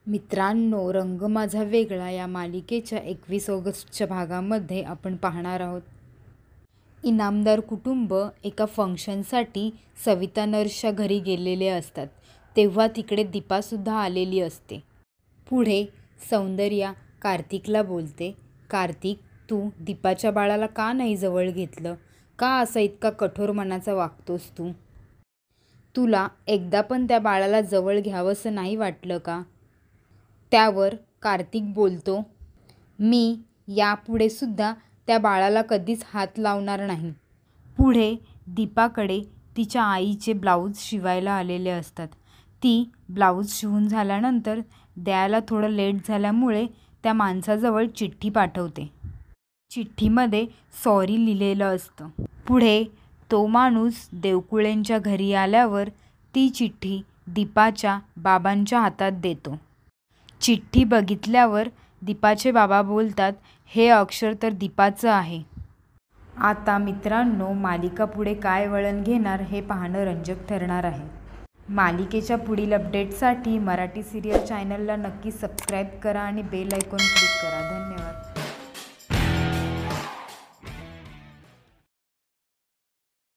मित्रांनो, रंग माझा वेगळा या मालिकेच्या 21 ऑगस्टच्या भागामध्ये आपण पाहणार आहोत. इनामदार कुटुंब एका फंक्शनसाठी सविता नर्सच्या घरी गेलेले असतात. तेव्हा तिकडे दीपासुद्धा आलेली असते. पुढे सौंदर्या कार्तिकला बोलते, कार्तिक, तू दीपाच्या बाळाला का नाही जवळ घेतलं? का असा इतका कठोर मनाचा वागतोस तू? तुला एकदा पण त्या बाळाला जवळ घ्यावंसं नाही वाटलं का? त्यावर कार्तिक बोलतो, मी यापुढे सुद्धा त्या बाळाला कधीच हात लावणार नाही. पुढे दीपाकडे तिच्या आईचे ब्लाऊज शिवायला आलेले असतात. ती ब्लाऊज शिवून झाल्यानंतर द्यायला थोडं लेट झाल्यामुळे त्या माणसाजवळ चिठ्ठी पाठवते. चिठ्ठीमध्ये सॉरी लिहिलेलं असतं. पुढे तो माणूस देवकुळेंच्या घरी आल्यावर ती चिठ्ठी दीपाच्या बाबांच्या हातात देतो. चिठ्ठी बघितल्यावर दीपाचे बाबा बोलतात, हे अक्षर तर दीपाचं आहे. आता मित्रांनो, मालिका पुढे काय वळण घेणार हे पाहणं रंजक ठरणार आहे. मालिकेच्या पुढील अपडेटसाठी मराठी सिरियल चॅनलला नक्की सबस्क्राईब करा आणि बेल आयकॉन क्लिक करा. धन्यवाद.